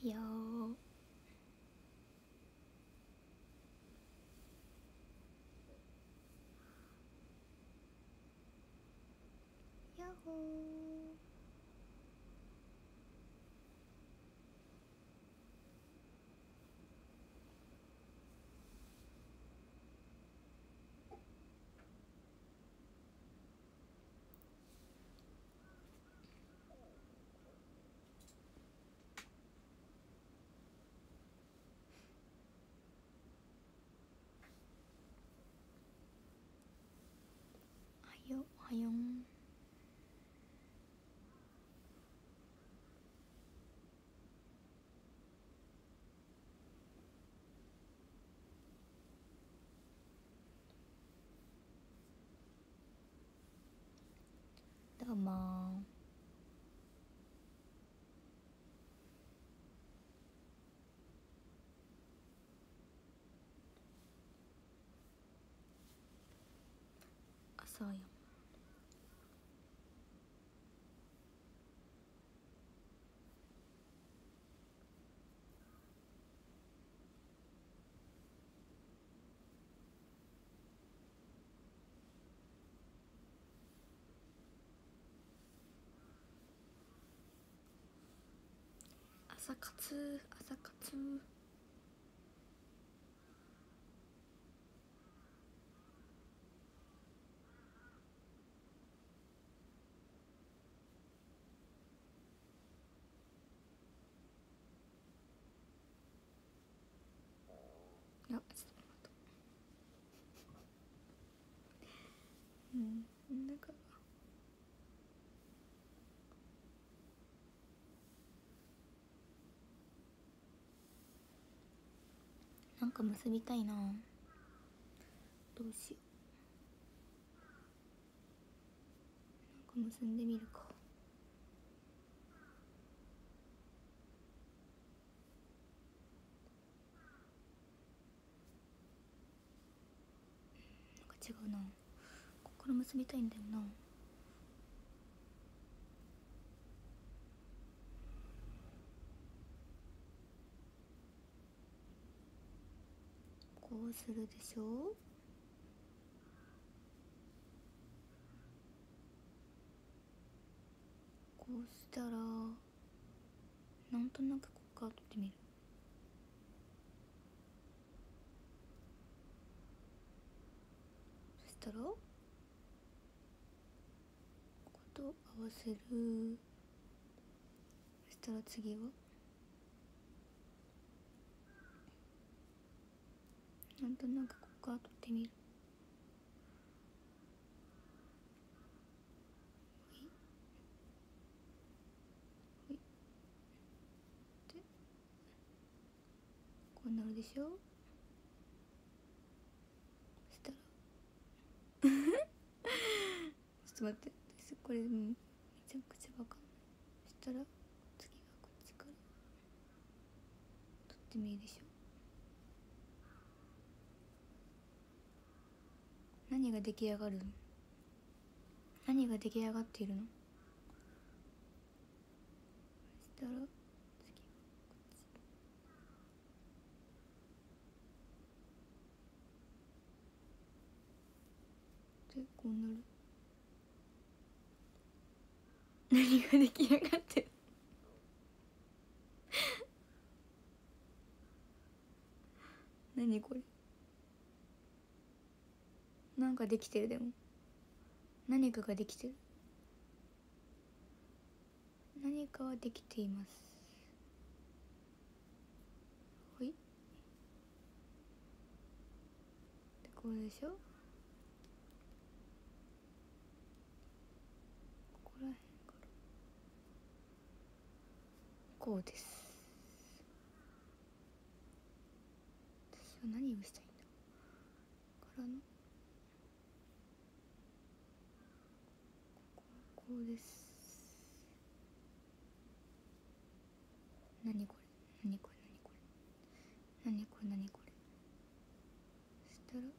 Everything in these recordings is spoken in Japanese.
いよー。やっほー。おはよん。どうもー。朝やん。朝活朝活。いやちょっと待って。なんか結びたいな。どうしよう。結んでみるか。違うな。ここから結びたいんだよな。こうするでしょ。こうしたらなんとなくここから取ってみる。そしたらここと合わせる。そしたら次はなんとなくここから取ってみる。ほいでこうなるでしょ。そしたらちょっと待って、これめちゃくちゃわかんない。そしたら次はこっちから取ってみるでしょ。何が出来上がるの？何が出来上がっているの？そしたら次はこっちでこうなる。何が出来上がってる何これ。なんかできてる。でも何かができてる。何かはできています。ほいでこうでしょ。ここらへんからこうです。私は何をしたいんだからのこうです。何これ何これ何これ何これ。そしたら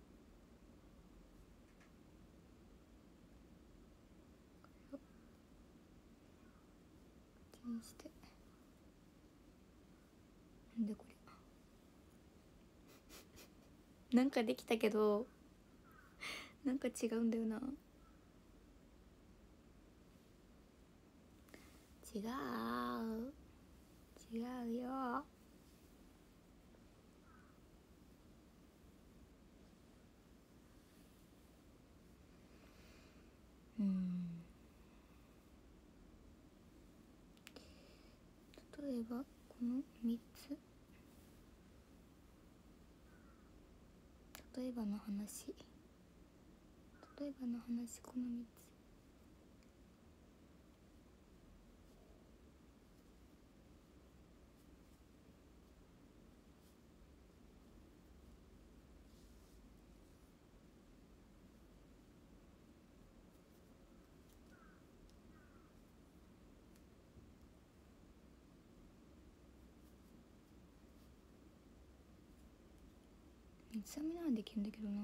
これをこっちにしてなんでこれなんかできたけどなんか違うんだよな。違うよ。例えばこの3つ、例えばの話この3つ。三つ編みならできるんだけどな。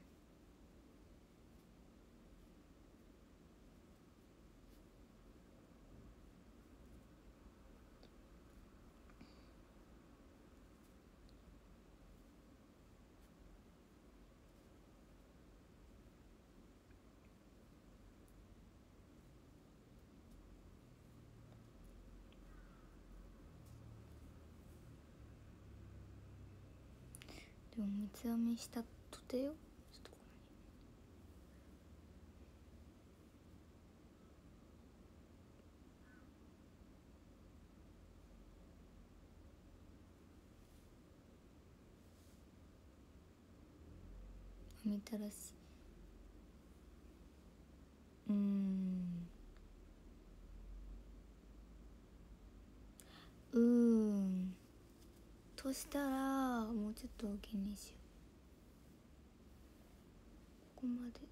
でも三つ編みしたとてよ。ちょっとこ編みたらしとしたらもうちょっと大きにしよう。ここまで。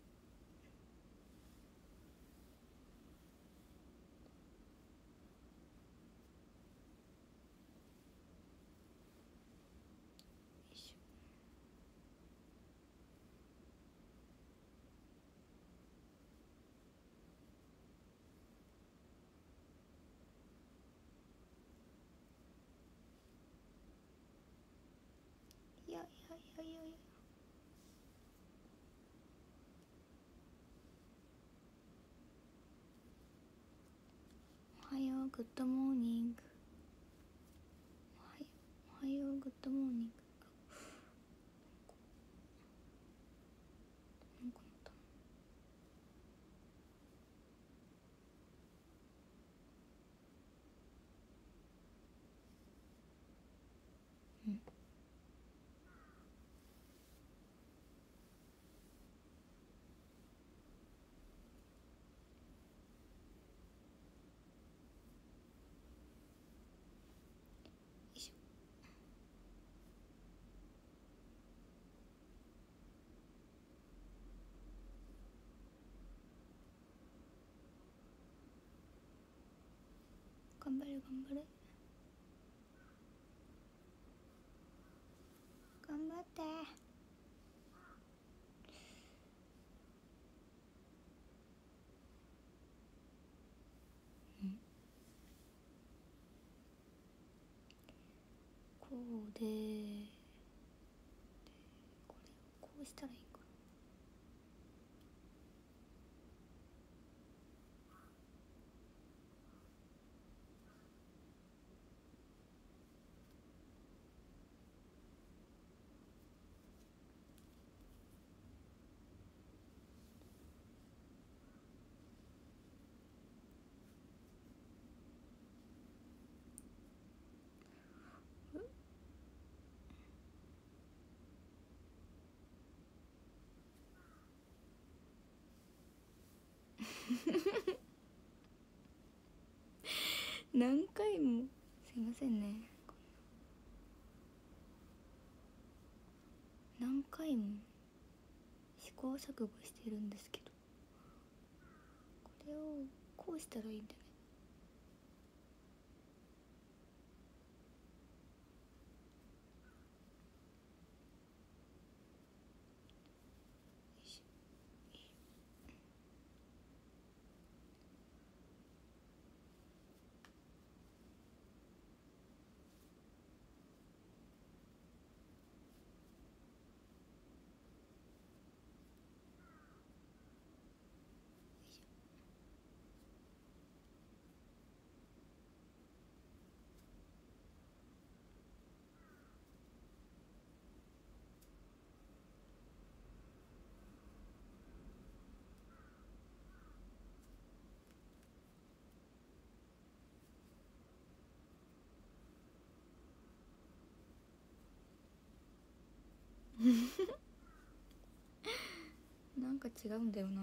いやおはようグッドモーニング。おはようグッドモーニング。なんかなったよいしょ。頑張れ頑張って。こうでこれをこうしたらいいかな。何回もすいませんね。何回も試行錯誤してるんですけど、これをこうしたらいいんだね。 なんか違うんだよな。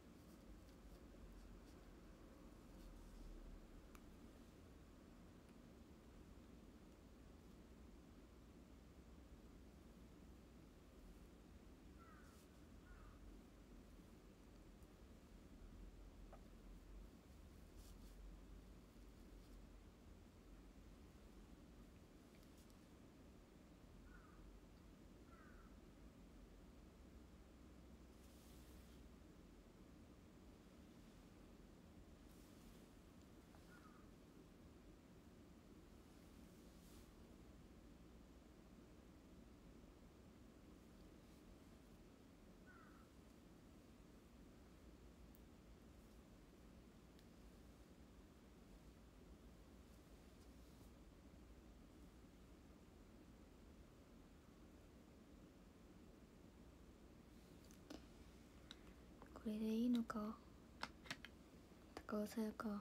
これでいいのか高尾さやか。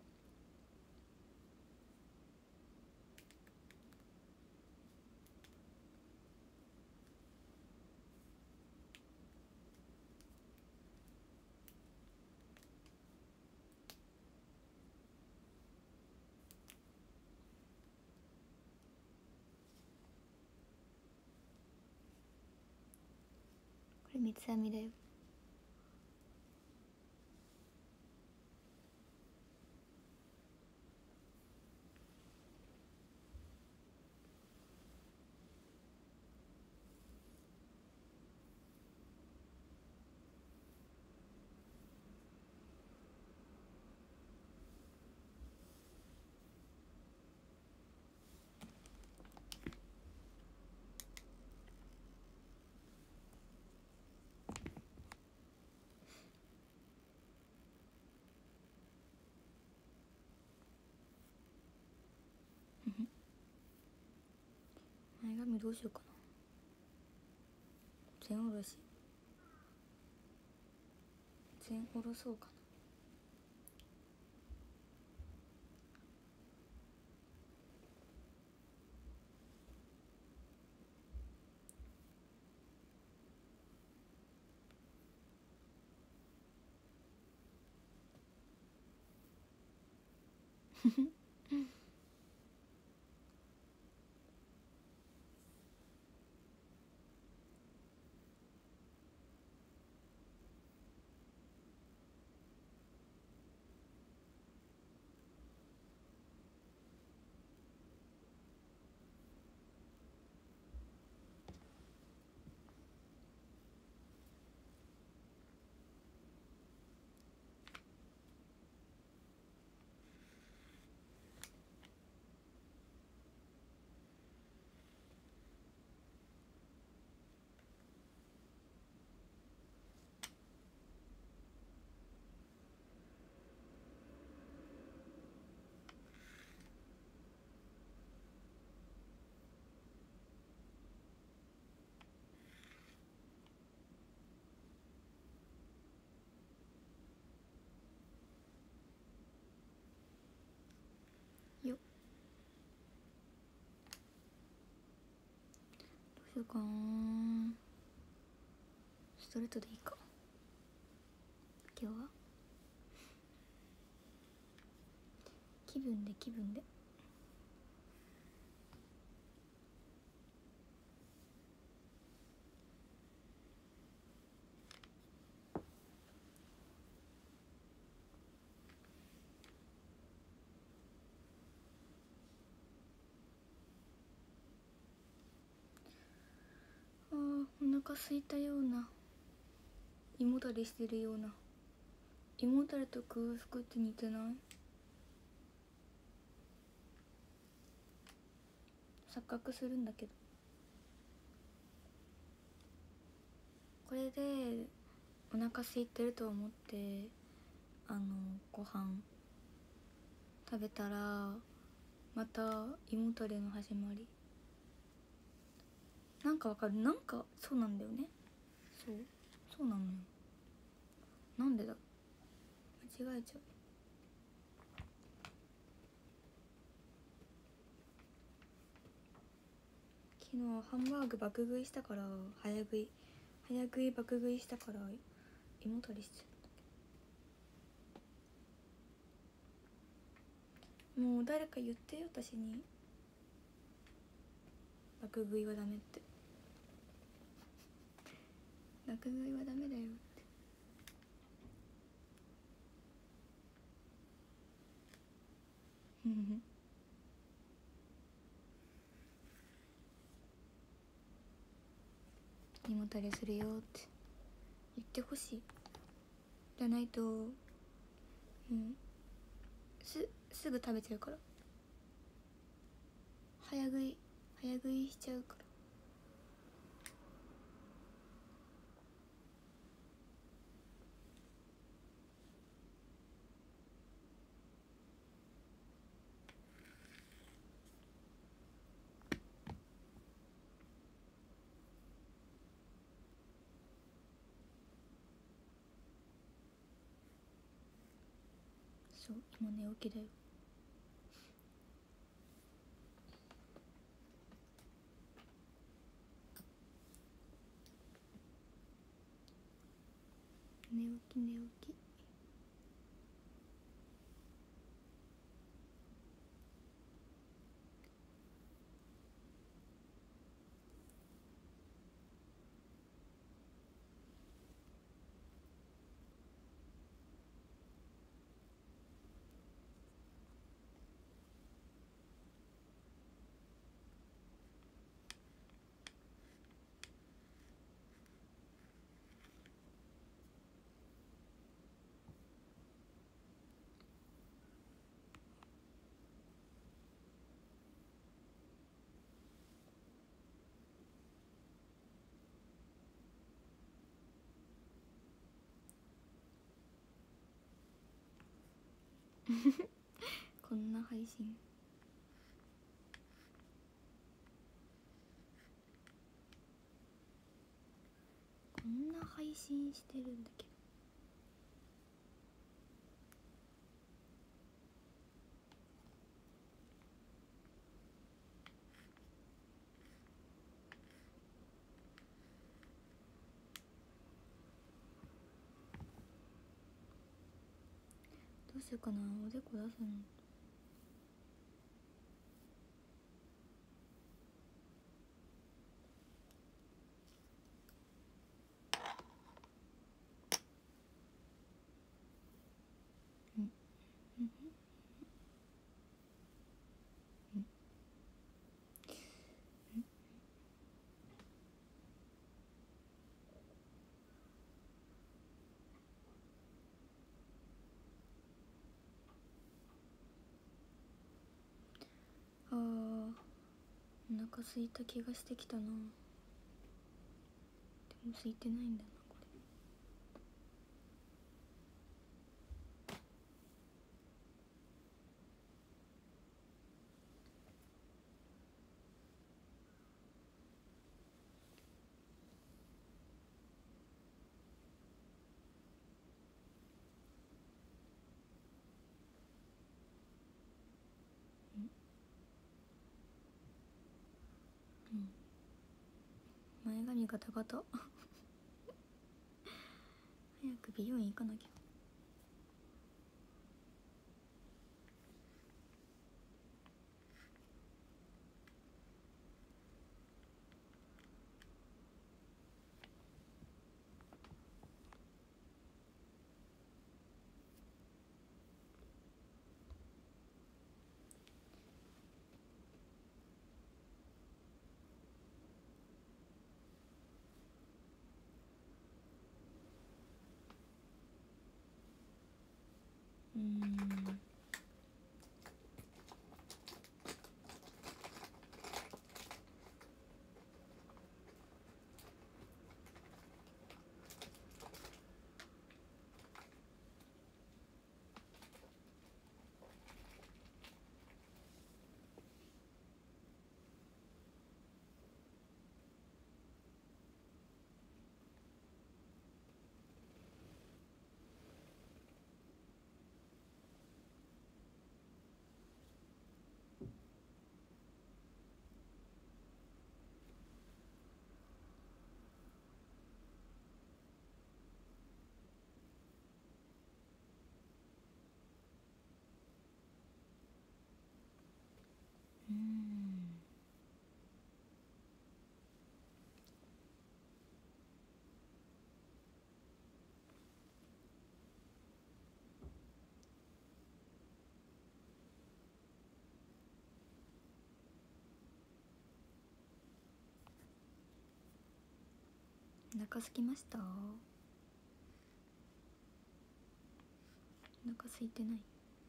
これ三つ編みだよ。前髪どうしようかな。全おろし、全おろそうかな。よっ、どうしようかな。ストレートでいいか今日は。気分で気分で。あー、お腹空いたような、胃もたれしてるような。胃もたれと空腹って似てない？錯覚するんだけど。これでお腹空いてると思ってご飯食べたらまた胃もたれの始まり。なんかわかる？なんかそうなんだよね。そうなのよ。なんでだ、間違えちゃう。昨日ハンバーグ爆食いしたから、早食い爆食いしたから胃もたれしちゃった。もう誰か言ってよ私に、爆食いはダメって、爆食いはダメだよって。胃もたれするよって言ってほしい。じゃないとすぐ食べちゃうから、早食いしちゃうから。そう、今寝起きだよ。寝起き。こんな配信してるんだけど、どうしようかな。おでこ出すのお腹空いた気がしてきたな。でも空いてないんだなこれ。前髪ガタガタ早く美容院行かなきゃ。 お腹空きました？お腹空いてない？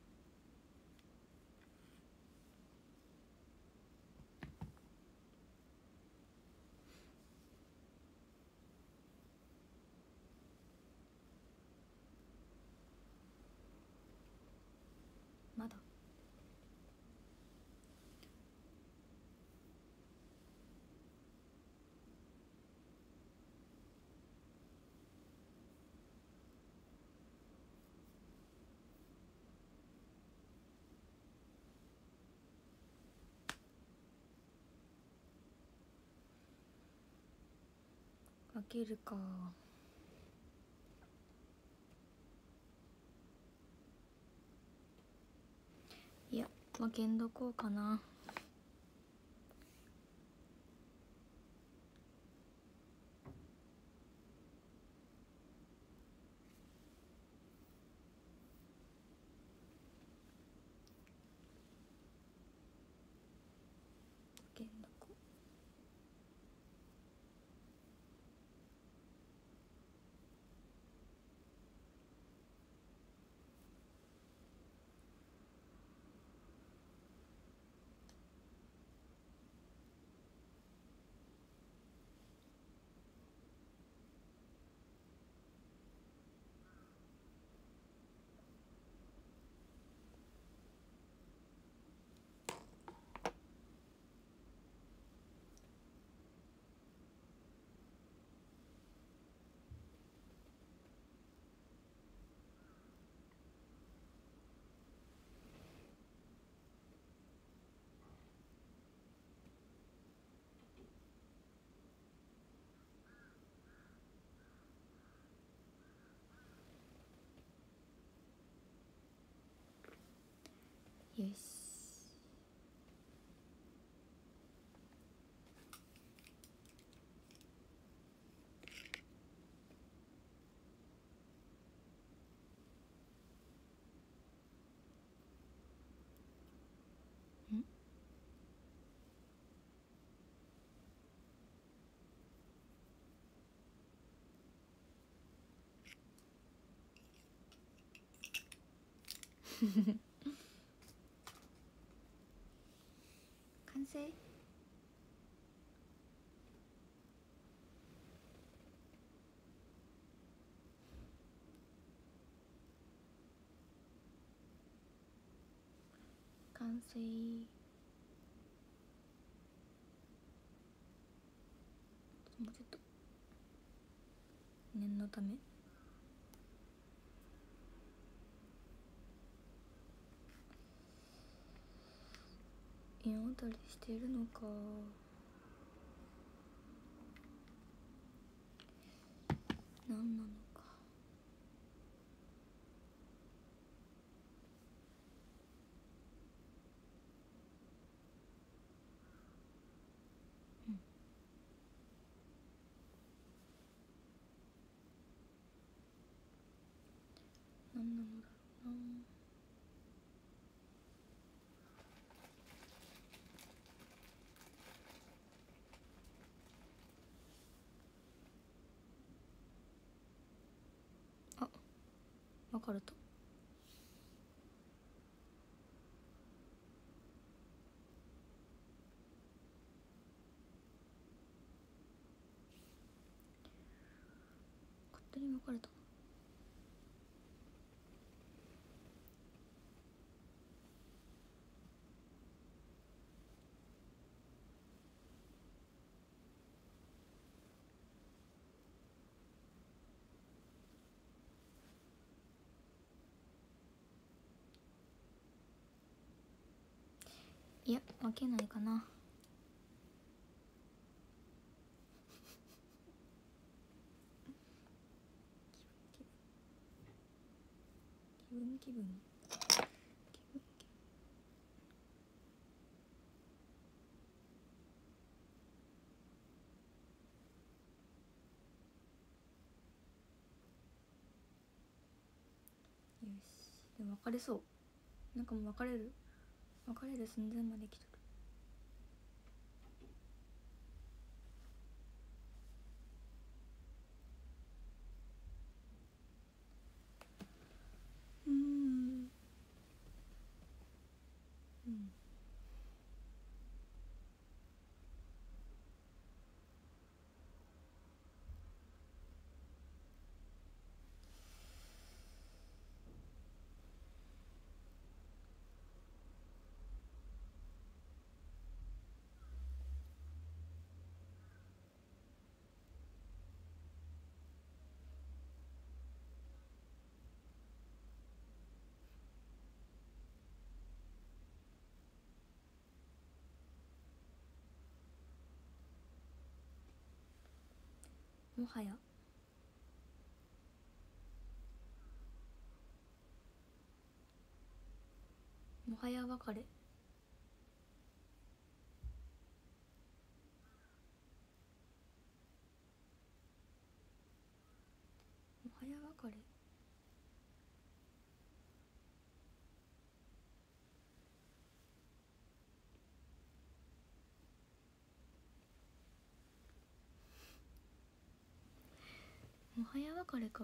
まだ？開けるか。いや、分けんどこうかな。分けんどこ。よし。ん？完成？完成。もうちょっと念のため。胃もたりしているのか。何なのか。うん。何なのだろうな。あ、分かれた。勝手に分かれた。いや、分けないかな。気分気分。よし。でも分かれそう。なんかもう別れる寸前まで来とる。 もはやもはや別れ。もはや別れ。もはや別れか。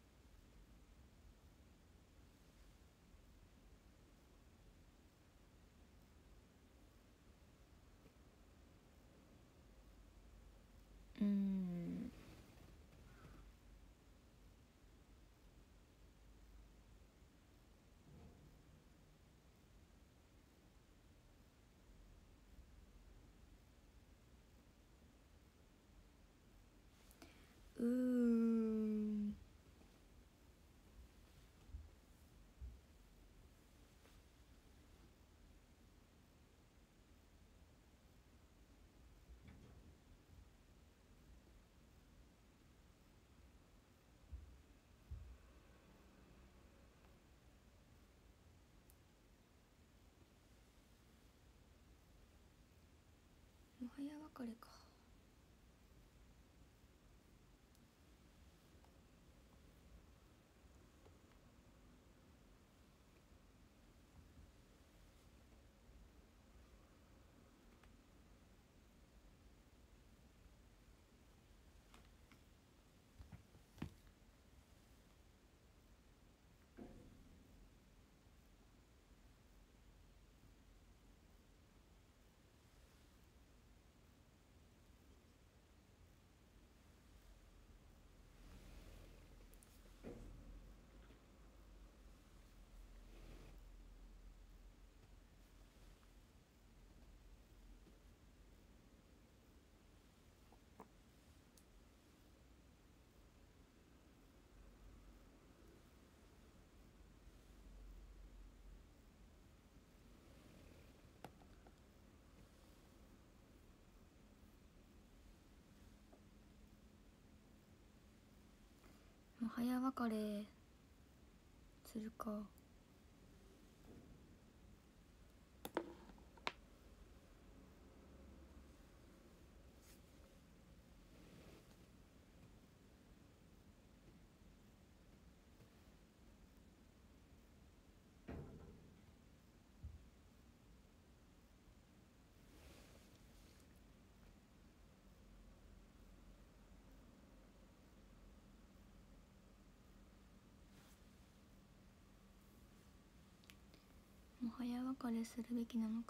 もはや別れか。もはや別れするか。もはや別れするべきなのか。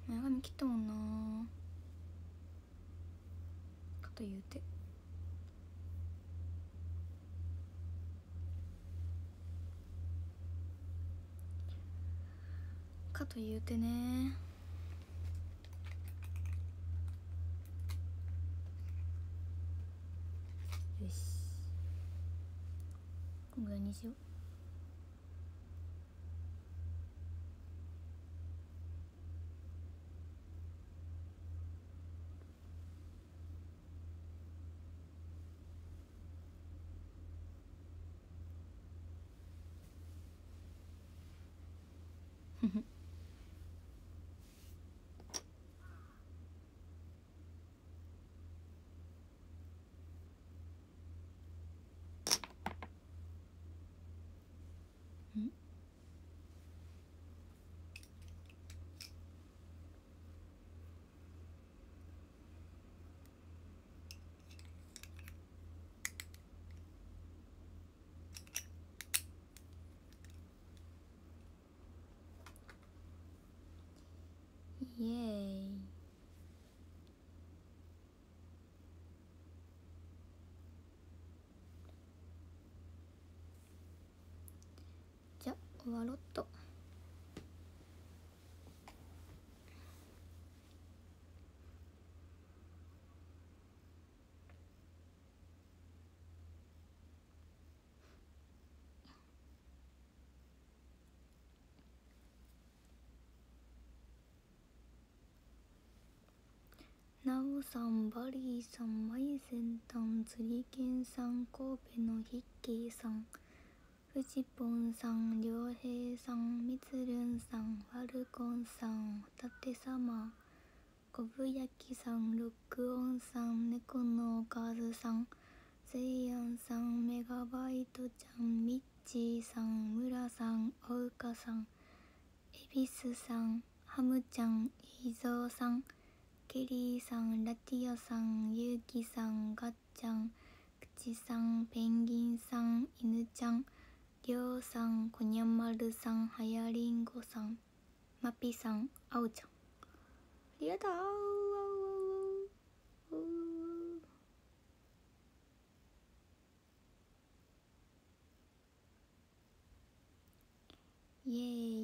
前髪切ったもんな。かと言うてかと言うてね。よし、こんぐらいにしよう。イエーイ。じゃ終わろっと。ナオさん、バリーさん、マイセンタン、釣りケンさん、神戸のヒッキーさん、フジポンさん、りょうへいさん、みつるんさん、ファルコンさん、ホタテ様、こぶやきさん、ロックオンさん、猫のおかずさん、せいやんさん、メガバイトちゃん、ミッチーさん、ムラさん、おうかさん、エビスさん、ハムちゃん、イーゾーさん、ケリーさん、ラティアさん、ユウキさん、ガッちゃん、くちさん、ペンギンさん、イヌちゃん、りょうさん、こにゃまるさん、はやりんごさん、まぴさん、あおちゃん、ありがとう。イエーイ。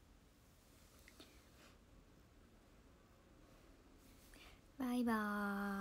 バイバーイ。